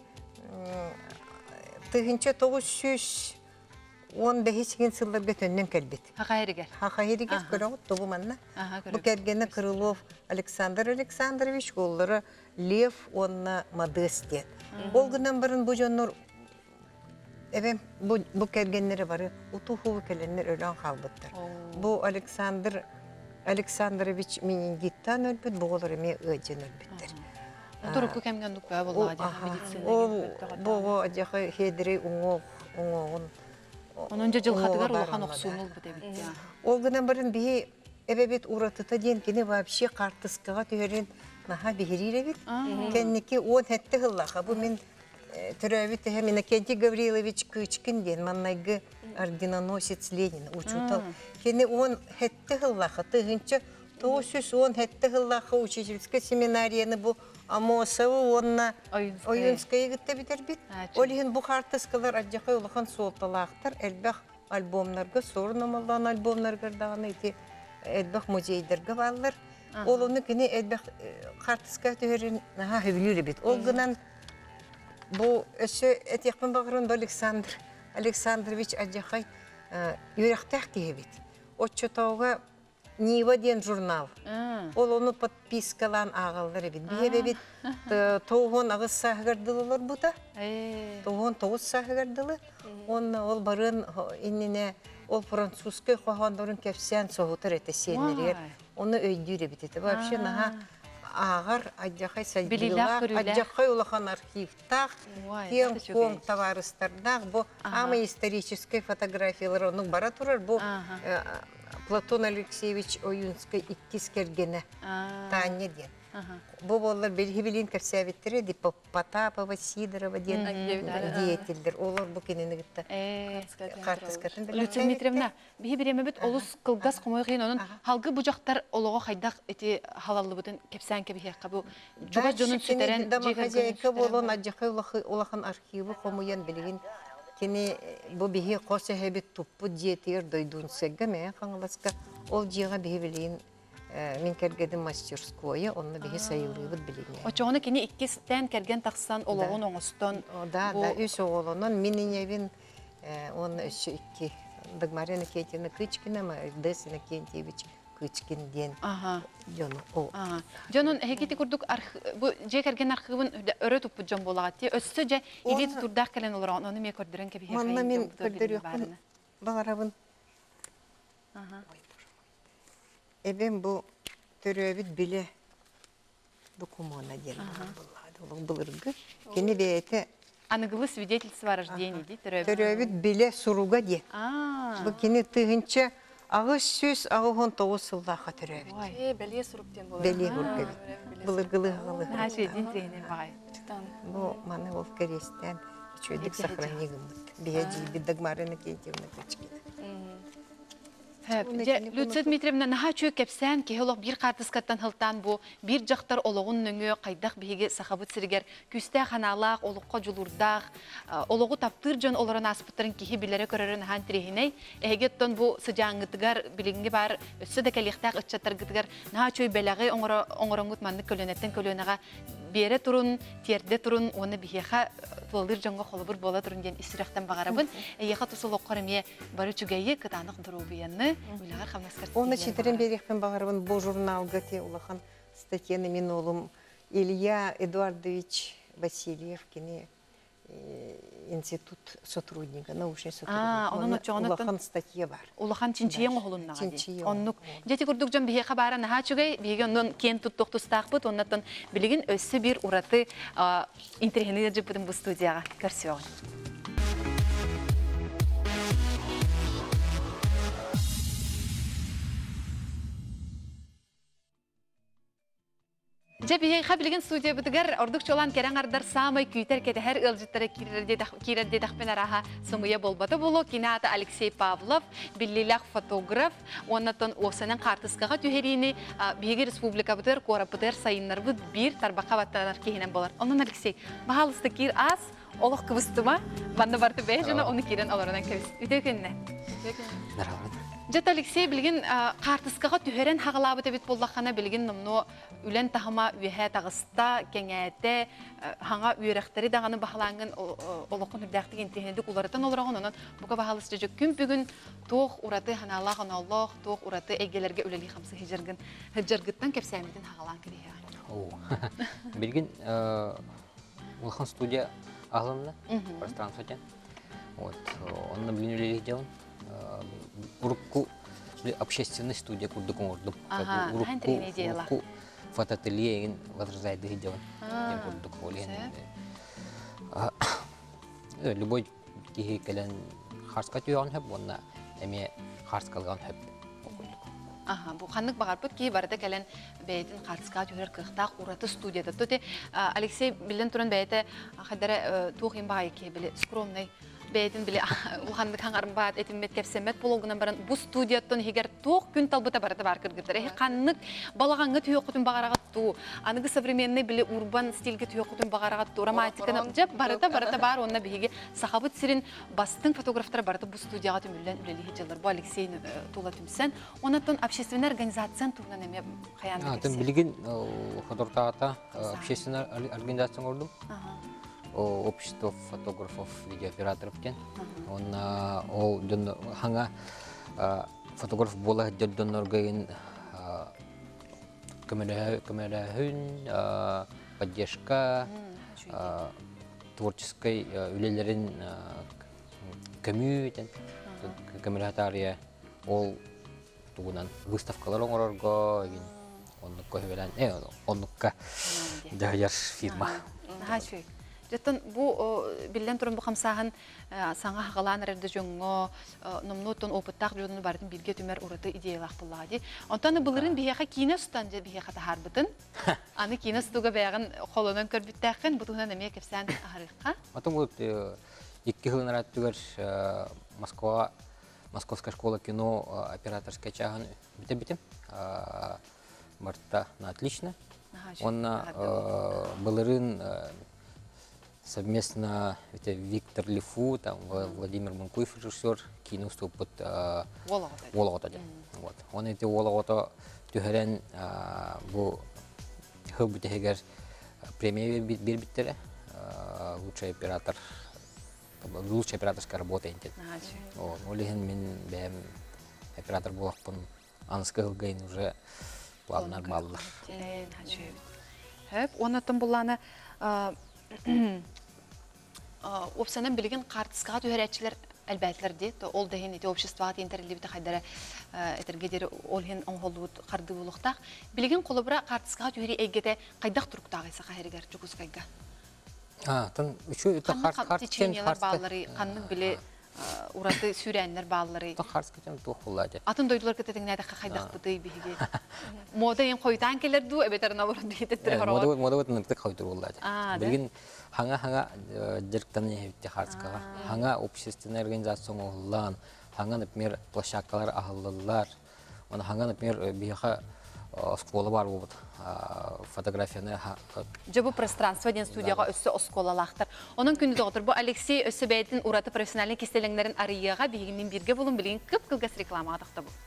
тыгынча тоғыз жүз он бесинчи сылларга төннөн келбит. Хакайригер. Хакайригер көрөгөт тобу манна. Бу кергени Крылов Александр Александрович голлары Лев онна Модестет. Ол гынан барын бу жоннор эбем бу кергеннери бары утуху келеннер өлөн калбыттыр. Бу Александр Александрович менингиттан өлбүт, буголор эме ыжын өлбүттер. Турукку кемген дукпа болла медицина. Ол бу ажакы хедири уңо уңогун Онунча жыл хатыгар улахан оксуунул бу дебит. Ол гынан барын бии эбебит уратыта ден кини вообще картыскага түйөрен наха бихириребит. Кенники он хетте хыллаха. Бу мен төрөбит хемина Кенти Гаврилович Кычкин ден маннайгы орденоносец Ленин учутал. Кени он хетте хыллаха. Тыгынча тоғыз жүз он хетте хыллаха учительская семинарияны бу Амосову онна Оюнская гытта битербит. Олихин бу картыскалар аджакай улахан солталақтар элбах альбомнарга, сорномалдан альбомнарга даганы ити элбах музейдерге баллар. Ол оны кини элбах картыска түйерин наха хөбүлүр бит. Ол гынан бу өсө этекпен багырын Александр Александрович аджакай юрактак дебит. Отчетауга Нива ден журнал. Ол оны подпискалан ағалдар бит. Бие бит тоғын ағыз сағырдылылар бұта. Тоғын тоғыз сағырдылы. Оны ол барын иніне ол французский қоғандарын кәпсен соғытыр әті сенерер. Оны өйдері бит. Вообще наға ағар аджақай сәлбілілақ, аджақай улахан архивтақ, тен қоң таварыстардақ. Бұл ама исторический фотографиялар оның бара тұрар. Бұл Платон Алексеевич Оюнский иккис кергені Таня ден. Бұл олар белгі-белін кәрсәветтері де Потапова, Сидорова ден деятелдер. Олар бұл кенені гітті қартыскатын білі. Люция Дмитриевна, бейі береме біт олыс қылғас қомой қиын оның халғы бұжақтар олығы қайдақ еті халалды бұтын кепсән кебі хеққа бұл жұға жонын сүтерен жегіргінің болуын аджақай олақан архивы қомойын білген Кені бұл бігі қосы әбет тұппы диетер дойдуын сәггі мән қаңыласқа ол жиға бігі білейін мен кәргеді мастерскойы, оны бігі сайылығы білейін. Очоғыны кені иккестен кәрген тақсан олығын оңыстан? Да, да, үш оғылынан менің әбін оны үші икки Дагмарина Кетина Кычкина, Десина Кентьевич Кычкинден жону о. Жонун хекити курдук же кәрген архивын өрі тұппы жон болағатты. Өссі же елеті тұрдақ кәлен олар, оны ме көрдірін кәбі хекайын? Манна мен көрдіріқпін бағарабын. Эбен бұл төрөбіт біле докумона дені болады. Бұлырғы. Кені бейті Анығылы свидетельство о рождении, де, төрөбіт? Төрөбіт біле сұруға де. Бұл кені тұғынша ағыз сөз ағығын тоғыз сылдаға төрөбіт. Бәле сұруптен болады. Бәле ғұрғы. Бұлырғылы ағылы. Әшеден тегінен бағай. Бұл маны ол көрестен чөйдік сақранегім бұд. Бия жейбі Дагмарина Кентьевна Кычкина. Люция Дмитриевна, наха чөй кепсән, кехелок бир қартыскаттан хылтан бу, бир жақтар олығын нөңі қайдақ бігі сақабыт сіргер, күсті қаналақ, олыққа жұлырдақ, олығы таптыр жон оларын аспыттарын кехи білері көрерін хан тірехіней, әйгеттон бу сыжаңғытығар білінгі бар, өссі дәкәліқтақ ұтчаттарғытығар, наха чөй бәләғі оңырыңғыт манны көлөнеттен көлөнаға бере турун, терде турун, оны бихеха тылдыр жоңға қолыбыр бола турун ден исіректен бағарабын. Эйеха тусыл оқырыме бары чүгейі кытанық дұру бейінні, үліғар қамнаскар. Оны читерін берекпен бағарабын бұл журналға те улахан статьяны мен олым Илья Эдуардович Васильев кене институт сотрудника, научный А, сотрудник. онун очоонотон- Улахан статья бар. Улахан чинчиен оголуннага ди. Чинчиен. Оннук жети курдук жан бие хабара наха чугай биге оннон кен туттук тустакпыт, оннотон билигин өссө бир ураты интерхени жыппытын бу студияга көрсөөгөн. Жабие хабилген студия бутгар ордук чолан керен ардар самай күйтер кете һәр ылжыттары кирер дедахпен араха сымыя болбаты болу кината Алексей Павлов биллилах фотограф оннатон осанын картыскага түһерини биге республика бутер кора бутер сайыннар бут бир тарбака баттар кихинен болар. Онун Алексей баалысты кир аз олох кыбыстыма банды барты бежена оны кирен аларынан кебис. Үтөкөнне. Жат Алексей билген картыскага түһерен хагалабыты бит боллахана билген номно үлен тахама үһә тагыста кеңәте хаңа үйрәхтәре даганы баһаланган олокун үрдәхтик интеһендик уларытан олораган онон буга баһалысты жөк күн бүгүн тох ураты ханалах аналлах тох ураты эгелерге үлели хамсы хижерген хижергыттан кепсәмидин хагалан кирия. О. Билген улхан студия агланна пространство тен. Вот он наблюдали делом. Урукку общественная студия курдукун ордум. Урукку фотоателье возрастает делом. Я курдук олен. Любой кихи келен харска түйөн хеп, онна эме харскалган хеп. Ага, бу ханнык багарпыт ки барда келен бейтин харска түйөр кыхтак ураты студияда. Тоте Алексей билен туран бейте хадара тухин бай ки биле скромный бейтин биле уханды хаңарым бат этиммет кепсемет блогунан баран бу студияттан хигер тох күн талбыта барыта бар кыргыдыр. Эхи каннык балагаңы түйөкүтүн багарагатту. Аныгы современный биле урбан стильге түйөкүтүн багарагатту. Романтиканы жеп барыта барыта бар онна биге сахабыт сирин бастын фотографтар барыта бу студияга түмүллен үлели хижалар. Бу Алексей тула түмсен. Онаттан общественный организация турунан эме каянды. А, тем билген фотографта общественная организация ордум. Общество фотографов, видеооператоров кен. Он ол дон ханга фотограф бола дон орган камера камера хүн поддержка творческой үлелерин комьюнити камератария ол тугунан выставкалар оңорорго он көһөлән э оннукка даяр фирма. Хачы Жеттен бу билен турун бу хамсахан саңа хагалан рерде жоңго номнотон опыттак жодуну бардын бирге түмөр ураты идеялак буллади. Онтан булырын бияга кине стан же бияга тахарбытын. Аны кине стуга бягын колонон көрбүттәкин бутунан эме кепсән ахырыкка. Потом вот икки жылын раттыгар Москва Московская школа кино операторская чагын бите-бите. Марта на отлично. Он булырын совместно это Виктор Лифу, там Владимир Манкуев режиссер, киноступ под Вологота. Вот. Он эти Вологота тюрен бу хоббитегер премия бирбиттере лучший оператор, лучшая операторская работа интет. Вот. Олиген мен бем оператор был пон анскал гейн уже плавно баллар. Хеп, он атом буланы опсанан билген картыскага төһөрәчиләр әлбәтләр ди, то ол дәһин ите обществага интерли бит хайдара этерге дер ол һен оңголут карды булуктак. Билген колобра картыскага төһөри әйгәдә кайдак туруктагы саха хәргәр чукускайга. А, тан үчү это харт харт кен харт баллары, канны биле ураты сүрәннәр баллары. Та харт кен тух булады. Атын дойлар кететең нәдә кайдак быты биге. Мода ен койтан келер ду эбетерна бурын дитеттер харап. Мода мода вот ныкты койдыр булады. Билген ханга-ханга директан һәвитте хартскага. Ханга общественная организация оллан, ханга, например, площадкалар ахыллар. Аны ханга, например, бияха школа бар булып, фотографияны Жабу пространство ден студияга өссө осколалактар. Онун күндө отур бу Алексей өссө бәйтин ураты профессиональ кестелеңнәрен арыяга бигинен бирге булун билген кып-кылгас реклама атакта бу.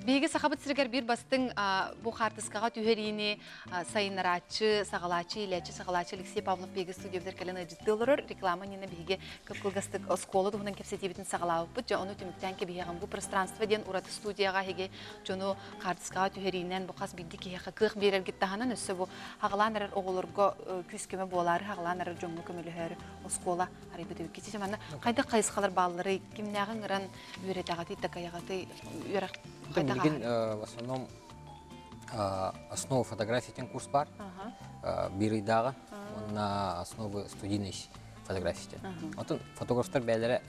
Беги сахабыт сиргер бир бастың бу хартыскага түйерини сайынарачы, сагалачы, илечи, сагалачы Алексей Павлов беги студиябдар келен ажытты олорор. Реклама нені беги көпкілгістік сколы дұғынан кепсеті бітін сағалауып бұд. Жону түміктен ке бейген бұл пространство ден ураты студияға хеге жону хартыскага түйеринен бұл қас білді кейеға қық берер геттағанан өсі бұл хағылан әрір оғылырға күскеме болары, хағылан әрір жоңғы көмілі скола арайбыды өккеті жаманна. Қайда қайысқалар балылары, кімнәғын ұран үйретағаты, тақаяғаты, үйрақ Билигин в основном основа фотографии тен курс бар. Биридага на основе студийной фотографии. Отын фотографтар бәлері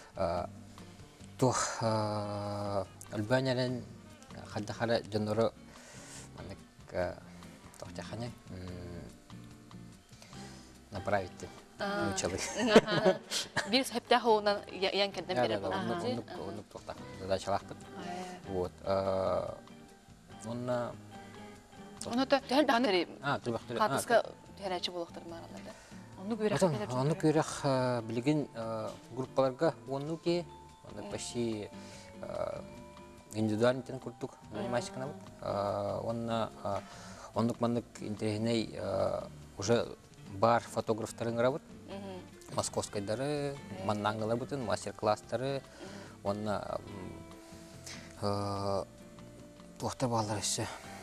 то альбанерен хаддахара жанры тохтахане направить учалы. Бир сәптә хоуна ян кәдәм бере була. Он тохта. Задачалах бит. Вот. Он Оны да Бактери. А, ты бактери. Хатыска тәрәче булыктыр мараларда. Оны көрәк келер. Оны көрәк билген группаларга оны ке, оны почти индивидуальный тен курдук, занимайся канал. Он он мандык интерней уже бар фотографтарын работ. Московской дары, маннаңгылар бутын, мастер-класстары, он тохта балар ише.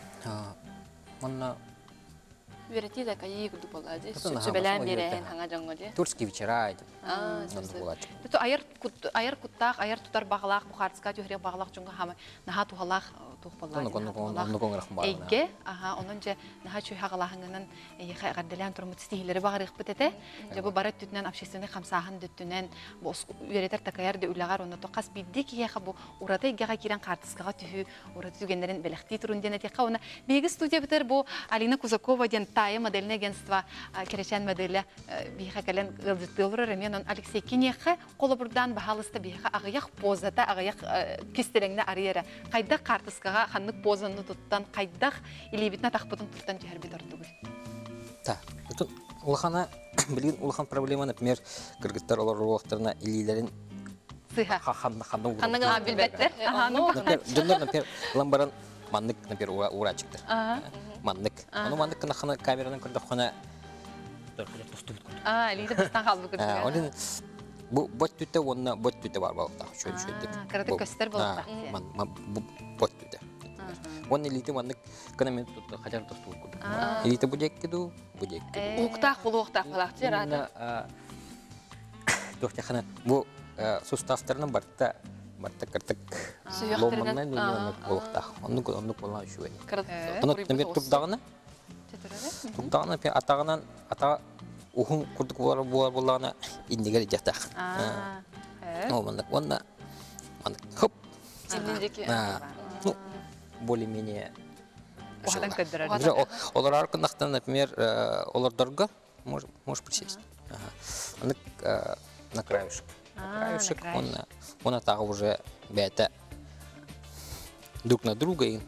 Он Верите да кайы куду болады. Сөбелән берәһен хаңа жаңгыды. Турский вечера это. А, Бето аяр кут аяр куттак, аяр тутар баглак, бу хартыска төхрек баглак жонга хама наха тухалак тухпаллар. Оны коңрак бар. Эйге, аха, онун же наха чүй хагалахыңнан эйе гадделән турмут стилери багырык битете. Же бу барат түтнән общественный хамсаһын дүттүнән бу веретер такаяр да улагар оны токас биддик яха бу урата игега кирен хартыскага түһү, урата түгендерин белехти турун дене тека оны беги студия битер бу Алина Кузакова ден Тая модельное агентство керечен модели биха кален гылдытылыр ремен он Алексей Кинеха колобурдан бахалыста биха агыяк позата агыяк кистереңне арыера кайда картыскага ханнык позаны туттан кайда илибитне тахпытын туттан жер бит ортугул. Та, бутун улхана билген улхан проблема, например, кыргыздар олар уактарына илилерин сыха ханны ханны ханны билбеттер. Аха, ну жондар, например, ламбаран мандык, например, урачыктыр. Мандык. Аны мандык кына хана камераның көрдө хана төркөлөп тустубут. А, илиде бастан калды көрдү. Олин бу бот түтө онна бот түтө бар балта. Шөй шөй деп. Караты көстөр болду. Ман бот түтө. Он илите мандык кына мен tuttu хажар тустубут. Илите будек кеду, будек. Уктак болу уктак балак жара. Тохта хана бу суставтарның барта барта кыртык ломаннан дөньяны болуктак. Онны онны болан шуй. Оны тембер турдагына. Турдагына пе атагынан ата ухун курдук болар болар болгана индигер жата. А. О, мында онна мында хоп. Жемдеки. Ну, более-менее Одан көддөрөр. Олар аркындактан, например, олардырга может может присесть. Ага. Аны на краешек. Краешек, он он атага уже бета друг на друга и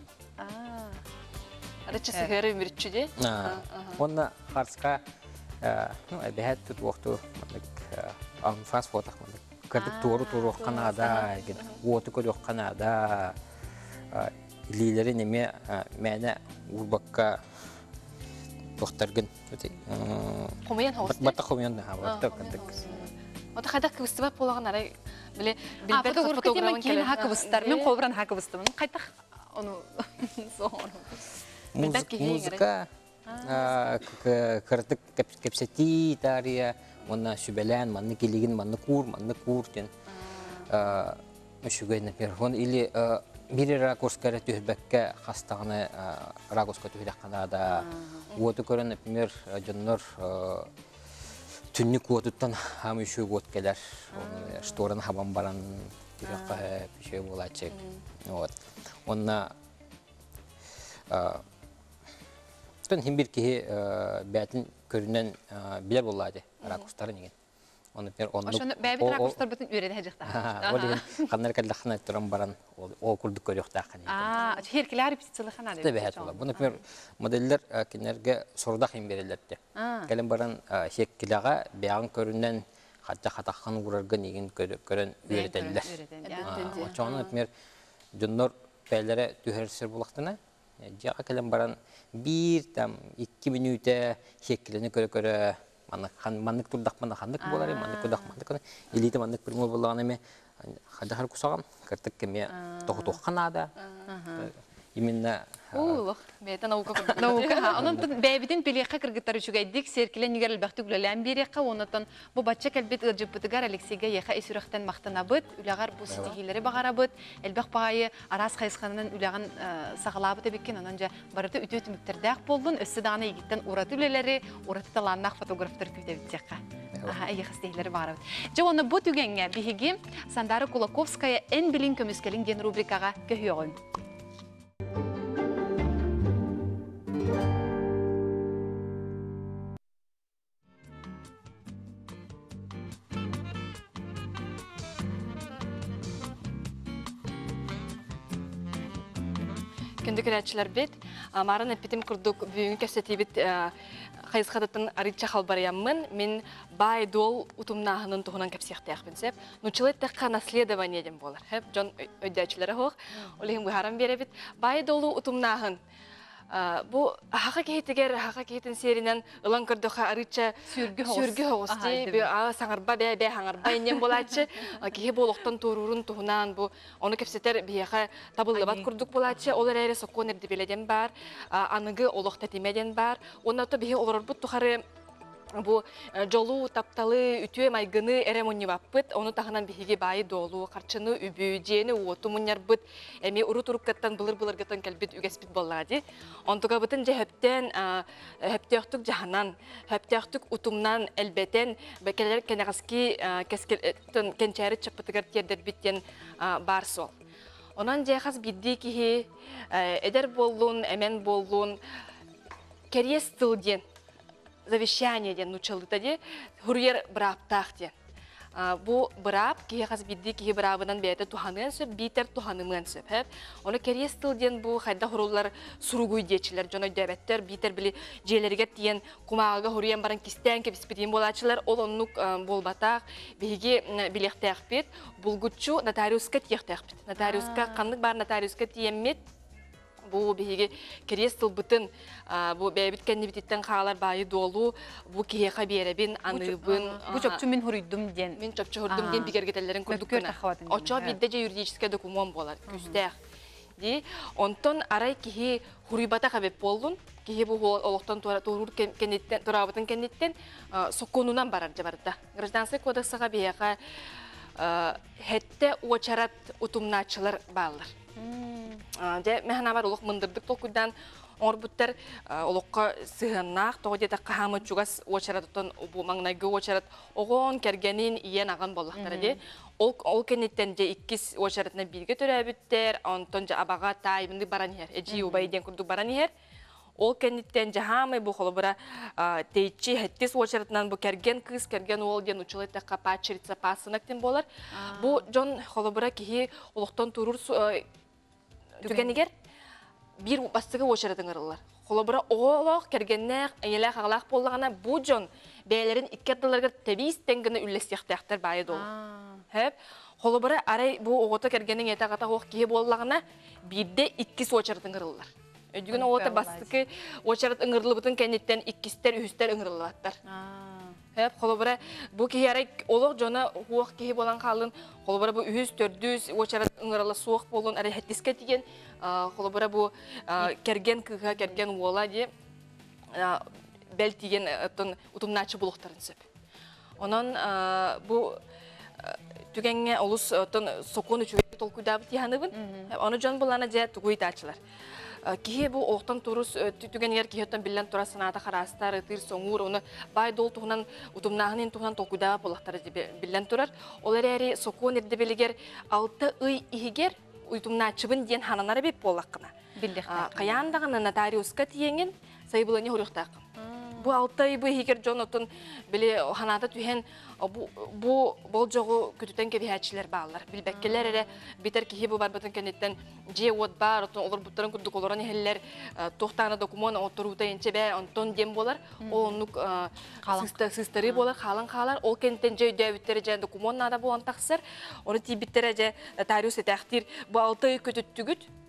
Речи сыгыры мирчүде. Он харска ну бет тут вахту ан фас фото кырдык туру туру Канада, вот көрү Канада. Илилери неме мәне урбакка тохтаргын. Комуян хосты. Бата комуян да бар. Ота хадак кыбыстыбап болаган арай биле билбет фотографын келе хакыбыстар. Мен колбуран хакыбыстымын. Кайта ону сон. Музыка кырдык кепсети тария, онна сүбелән, манны келеген, манны кур, манны кур ден. Мүшүгәй, например, он или бири ракурскара түһбәккә хастагына ракурска түһләккәнә вот көрән, например, жоннор түннүк уоттан һәм үчү год келер. Шторын хабан баран тирәккә бишә булачак. Вот. Онна төн химбир ки бәтин көрүнән билер булады ракурстары нигән. Он, например, он Ошоны бәбит ракурстар бүтүн үрәдә һәҗәктә. Олеген каннар калдахна туран баран ол курдук көрөктә каны. А, херкеләр репетициялы хана дип. Бәһәт була. Бу, например, моделлер кинәргә сорда хим береләрдә. Кален баран хеккилага бәян көрүннән хатта хатахан урарга нигән көрөн үрәтәләр. Ошоны, например, жоннор бәйләре түһәрсер булактына. Жаға келем баран бир там икки минуте хеккелене көрө-көрө маннык маннык турдак маннык хандык болар, маннык турдак маннык. Элите маннык примол болган эме хадахар кусаган кыртык кеме тохтохканада. Именно Улух, бета наука наука. Онон бәбитен пелеққа кыргыттар үчүгәйдик, серкилен нигер албакты гүләлән берекка, онотон бу батча кәлбет ырҗыпытыгар Алексейга яха эсүрәхтән мактанабыт, үләгәр бу стихиләре багарабыт, элбак багайы арас хайсханын үләгән сагалабыт беккен, онон жа барыты үтө түмүктәрдәк болдун, өссө даны егиттен ураты үләләре, ураты таланнак фотографтар күтә битәкка. Аха, яха стихиләре багарабыт. Жа оны бу түгәнгә биһиги Сандара Кулаковская эн билин көмүскәлин ден рубрикага көһөгөн. Көндүкөрәчләр бит, марын эпитим курдук бүгүн көсөтү бит хайсхадатын арыча халбаряммын, мен бай дол утумнахынын тухунан кепсехтәк бинсеп, нучылыт такка наследование дем болар. Хеп жон өйдөчләре хок, олегин бу харам бере бит, бай долу утумнахын. Бу хака кейтигер, хака кейтин серинен ылан көрдөккө арыча сүргү хости, бу саңарба бе бе хаңарба инен болачы, кихи болохтон турурун тухунан бу оны кепсетер бияка табылыбат курдук болачы, олар эре соккон эрди беледен бар, аныгы олокта тимеден бар, онато бихи олор бут тухары бу жолу тапталы үтүе майгыны эремонни баппыт, оны тахынан биһиги баай долу, карчыны үбү, жени уоту муньярбыт, эми уру-туруктаттан былыр-былыргытан кэлбит үгэспит боллади. Онтуга бытын же хөптен, хөптөктүк жаханан, хөптөктүк утумнан элбетен, бекелер кенегаски кенчәри чаппытыгар тердер биттен бар сол. Онан же хас бидди кихи, эдер боллун, эмен боллун, керес тылден, завещание ден нучылыта де, хурьер браптах ден. Бу брап, кие хас бидди кие брабынан бейте туханын сөп, битер туханымын сөп. Оны керестил ден бу хайда хурулар суругуй дечилер, жона дөбеттер, битер били желерге тиен кумага хурьен баран кистен кеписпетин болачылар, ол оннук болбатах, биги билектех бит, булгучу нотариуска тиехтех бит. Нотариуска, каннык бар нотариуска тиеммет, бу биһиги керестил бытын бу бэбит кенни бититтен хаалар баайы долу бу киеха беребин аныбын бу чөпчү мен хурuyдум ден мен чөпчү хурдум ден бигергетелерин көрдүккүнө очо бидде юридический документ болар күстэх ди онтон арай кихи хуруйбата хабеп болдун кихи бу олоктон турур кенниттен турабытын кенниттен сокконунан барар жабарда гражданский кодексага бияка хетте очарат утумначылар баалар де механа бар олық мындырдык толкудан орбуттар олыққа сыгыннақ тоғы деді қағамы чугас очаратытын бу маңнайгы очарат оғон кергенин иен аған болақтары де ол кенеттен же иккис очаратына бирге төрәбіттер онтон же абаға тайымды баран ер эжи убайден күрдік баран ер ол кенеттен же хамы бу холобыра тейчи хеттис очаратынан бу керген кыз керген ол ден учылы таққа пачерица пасынактен болар бу жон холобыра кихи олықтан турур түгенігер бир бастығы очаратың ырылар. Холобыра оғылық, кергеннәқ, әйелі қағылақ болғана бұ жон бәйлерін иккерділерге тәбейіз тәңгіні үллестектәқтір бәйі долу. Холобыра арай бұ оғыты кергеннің етағата оқ кейі болғана бірде иккіс очаратың ырылар. Өдігін оғыты бастығы очарат ыңырлы бұтын кәнеттен иккістер, үхістер ыңырлылаттар. Хеп, холобыра бу киярай олог жона хуак кихи болан қалын, холобыра бу үхіз төрдүз очарат ыңырала суақ болын, әрі хеттіске тиген, холобыра бу керген кыға, керген уола де бәл тиген утумначы бұлықтарын сөп. Онан бу түгенге олыс сокон үчуге толкуйдабы тиханыбын, оны жон болана жа тугуйдачылар. Кихи бу оқтан турус түгенер кихеттен билен турасыната харастар, тыр соңур, оны бай дол туғынан утумнағынын туғынан толкуйдабы болақтары билен турар. Олар әрі сокон ерді білігер алты үй ихигер утумначыбын ден хананары беп болаққына. Қаяндағыны нотариуска тиеңін сайбылыны хұрықтақын. Бу алты үй бу ихигер жон отын біле ханаты түйен бу бол жоғы күтітен кебихәтшілер бағылар. Білбәккелер әрі битер кихи бу барбатын кәнеттен же от бар, олар бұттарын күрдік оларан ехелер тоқтаны документ отыруыта енче бә, онтон дем болар, ол онық сыстары болар, қалан қалар, ол кәнеттен же өйдәуіттері же документ нада болан тақсыр, оны тейбіттері же нотариус етәқтір, бу алты үй күтіттігіт,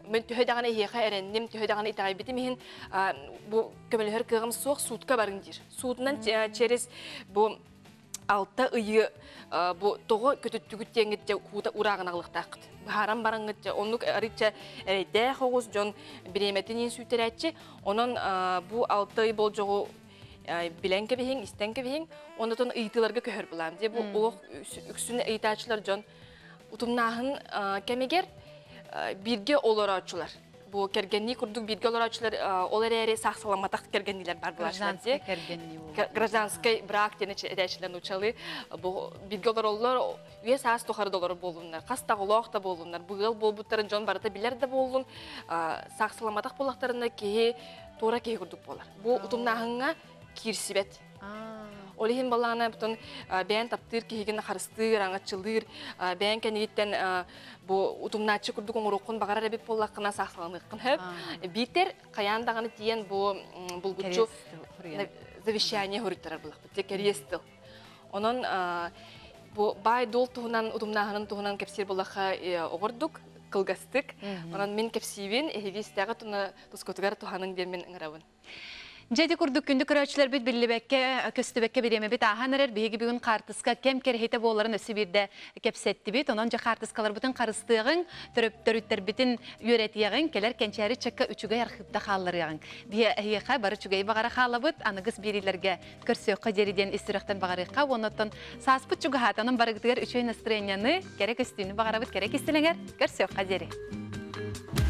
мен төһөдәгән эһиэхэ эренним төһөдәгән итайбити миһин бу көмөлөр кыгым суох суутка барын дир. Суутунан через бу алта ыйы бу того көтөттүгүт теңитте куута урагын алыктакт. Харам бараңгытча онук арыча эрейдэ хогус жон биреметинин сүйтөрәччи. Онон бу алты ый болжогу биленке бихин, истенке бихин, онотон ыйтыларга көһөр булам. Ди бу улук үксүн ыйтачылар жон утумнаһын кемегер бирге олорачылар. Бу кергенни курдук бирге олорачылар олар эре сак саламатак кергеннилер бар булашлар. Гражданский брак дене эдәчләр учалы. Бу бирге олорлар үе саас тохар доллар болуннар. Кастагылакта болуннар. Быгыл болбуттарын жон барыта билер дә болун. Сак саламатак булактарында ки тора ки курдук болар. Бу утумнаһынга кирсибет. Олихин балана бутун бән таптыр кигин харыстыр, аңачылыр, бән кенеттен бу утумначы курдук оңрокун багара беп боллакына саксаланыккын хөп. Битер каяндаганы тиен бу булгучу завещание хурыттар булак. Тек реестр. Онон бу бай дол туһунан утумнаһынын туһунан кепсир булаха огордук, кылгастык. Онон мен кепсивин эхигистәгә туна тускотугар туһаның бермен ыңравын. Jadi kurduk gündük köröçler bit billibekke, köstübekke bireme bit ahanırır. Bihigi bugün kartıska kem kerhete boğuların ösü bir de kepsetti bit. Onunca kartıskalar bütün karыстığın, törüp törüttер bitin yöretiyağın, keler kençeri çakka üçüge yarkıpta kallar yağın. Biye ehiyeqa barı çügeyi bağara xalı bit, anıgız birilerge körsöqqa jeriden istiraqtan bağarıqqa, onutun saspıt çüge hatanın barıqtıgar üçöy настроенияны, kerek üstünü bağara bit, kerek istilenger, körsöqqa jeri.